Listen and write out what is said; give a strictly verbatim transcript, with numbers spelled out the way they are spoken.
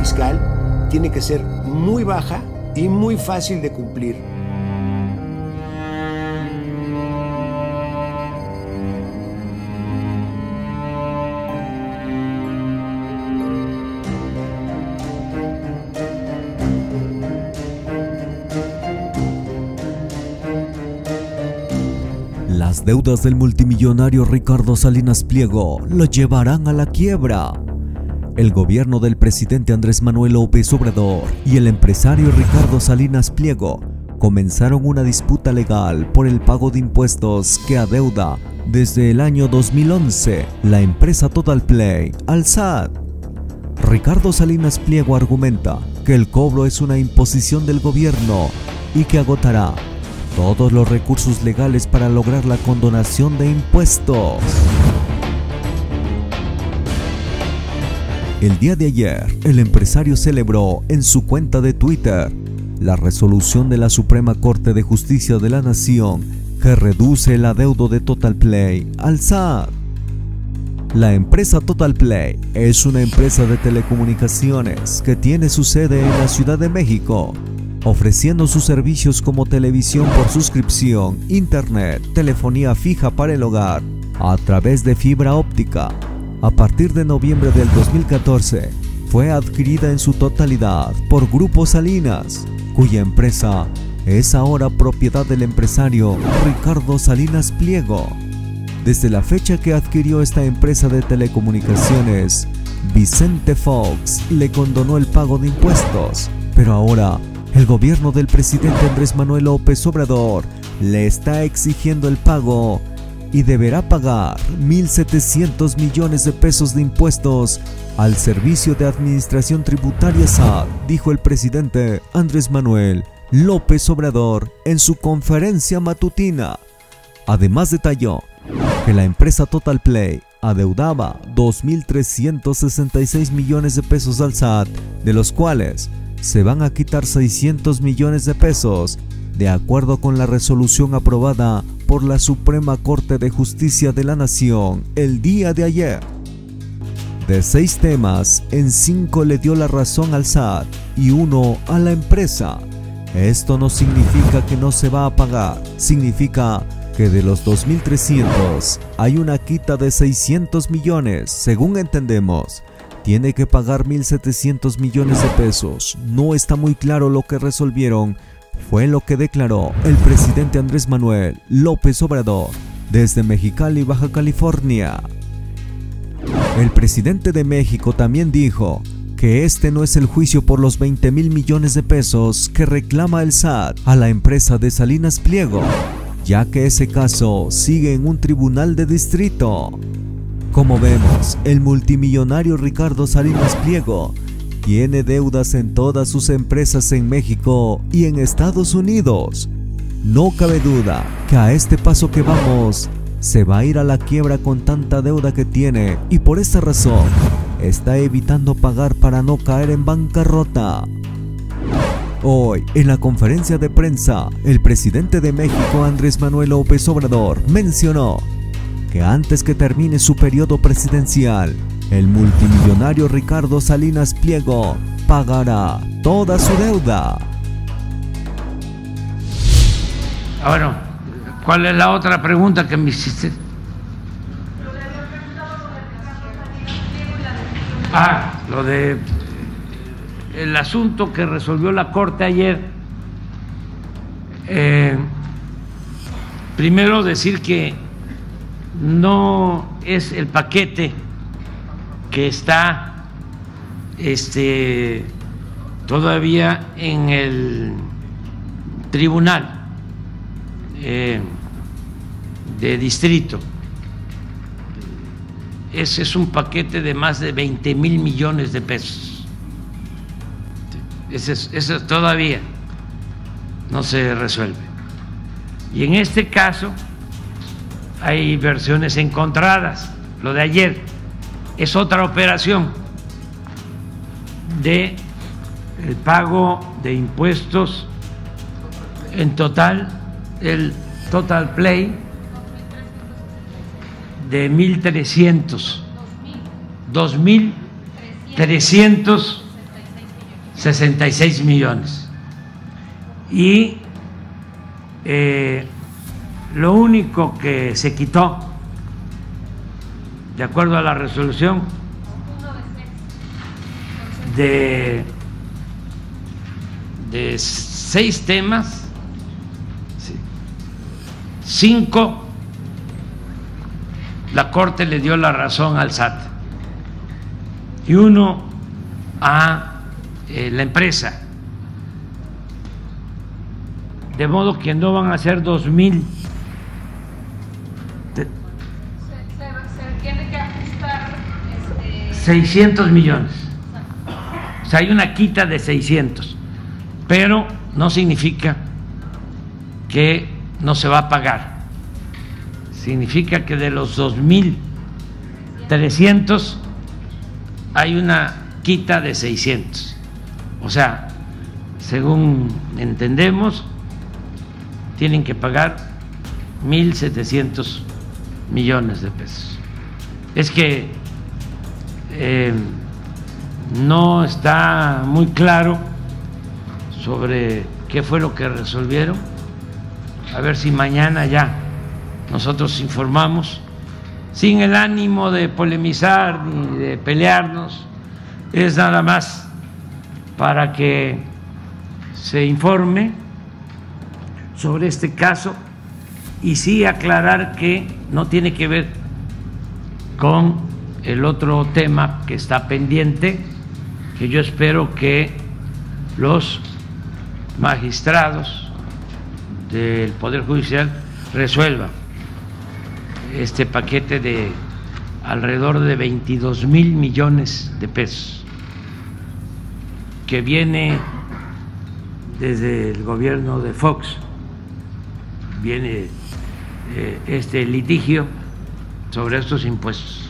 fiscal tiene que ser muy baja y muy fácil de cumplir. Las deudas del multimillonario Ricardo Salinas Pliego lo llevarán a la quiebra. El gobierno del presidente Andrés Manuel López Obrador y el empresario Ricardo Salinas Pliego comenzaron una disputa legal por el pago de impuestos que adeuda desde el año dos mil once la empresa Total Play al S A T. Ricardo Salinas Pliego argumenta que el cobro es una imposición del gobierno y que agotará todos los recursos legales para lograr la condonación de impuestos. El día de ayer, el empresario celebró en su cuenta de Twitter la resolución de la Suprema Corte de Justicia de la Nación que reduce el adeudo de Total Play al S A T. La empresa Total Play es una empresa de telecomunicaciones que tiene su sede en la Ciudad de México, ofreciendo sus servicios como televisión por suscripción, internet, telefonía fija para el hogar, a través de fibra óptica. A partir de noviembre del dos mil catorce, fue adquirida en su totalidad por Grupo Salinas, cuya empresa es ahora propiedad del empresario Ricardo Salinas Pliego. Desde la fecha que adquirió esta empresa de telecomunicaciones, Vicente Fox le condonó el pago de impuestos, pero ahora el gobierno del presidente Andrés Manuel López Obrador le está exigiendo el pago y deberá pagar mil setecientos millones de pesos de impuestos al Servicio de Administración Tributaria S A T, dijo el presidente Andrés Manuel López Obrador en su conferencia matutina. Además detalló que la empresa Total Play adeudaba dos mil trescientos sesenta y seis millones de pesos al S A T, de los cuales se van a quitar seiscientos millones de pesos, de acuerdo con la resolución aprobada por la Suprema Corte de Justicia de la Nación el día de ayer. De seis temas, en cinco le dio la razón al S A T y uno a la empresa. Esto no significa que no se va a pagar, significa que de los dos mil trescientos hay una quita de seiscientos millones, según entendemos. Tiene que pagar mil setecientos millones de pesos. No está muy claro lo que resolvieron, fue lo que declaró el presidente Andrés Manuel López Obrador desde Mexicali, Baja California. El presidente de México también dijo que este no es el juicio por los veinte mil millones de pesos que reclama el S A T a la empresa de Salinas Pliego, ya que ese caso sigue en un tribunal de distrito. Como vemos, el multimillonario Ricardo Salinas Pliego tiene deudas en todas sus empresas en México y en Estados Unidos. No cabe duda que a este paso que vamos, se va a ir a la quiebra con tanta deuda que tiene y por esta razón está evitando pagar para no caer en bancarrota. Hoy, en la conferencia de prensa, el presidente de México, Andrés Manuel López Obrador, mencionó que antes que termine su periodo presidencial, el multimillonario Ricardo Salinas Pliego pagará toda su deuda. Bueno, ¿cuál es la otra pregunta que me hiciste? Ah, lo de el asunto que resolvió la Corte ayer. Eh, primero decir que no es el paquete que está este, todavía en el tribunal eh, de distrito. Ese es un paquete de más de veinte mil millones de pesos. Ese, es, ese todavía no se resuelve. Y en este caso hay versiones encontradas. Lo de ayer es otra operación de el pago de impuestos en total, el Total Play de mil trescientos, dos mil trescientos sesenta y seis millones. Y eh, lo único que se quitó, de acuerdo a la resolución, de, de seis temas, cinco, la Corte le dio la razón al S A T y uno a eh, la empresa, de modo que no van a ser dos mil. Se, se, se tiene que ajustar este... seiscientos millones. O sea, hay una quita de seiscientos, pero no significa que no se va a pagar. Significa que de los dos mil trescientos hay una quita de seiscientos. O sea, según entendemos, tienen que pagar mil setecientos millones de pesos. Es que eh, no está muy claro sobre qué fue lo que resolvieron. A ver si mañana ya nosotros informamos, sin el ánimo de polemizar ni de pelearnos, es nada más para que se informe sobre este caso y sí aclarar que no tiene que ver con el otro tema que está pendiente, que yo espero que los magistrados del Poder Judicial resuelvan este paquete de alrededor de veintidós mil millones de pesos que viene desde el gobierno de Fox. Viene eh, este litigio sobre estos impuestos.